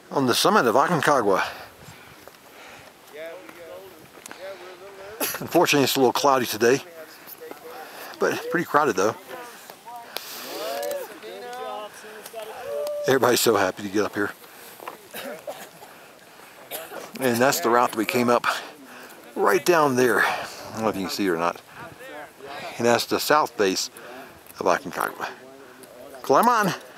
on the summit of Aconcagau. Unfortunately, it's a little cloudy today, but pretty crowded though. Everybody's so happy to get up here. And that's the route that we came up right down there. I don't know if you can see it or not. And that's the south base of Aconcagau. Climb on!